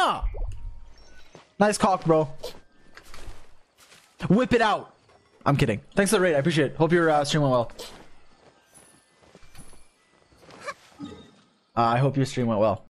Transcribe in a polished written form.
Nah! Nice cock, bro. Whip it out. I'm kidding. Thanks for the raid. I appreciate it. Hope your stream went well. I hope your stream went well.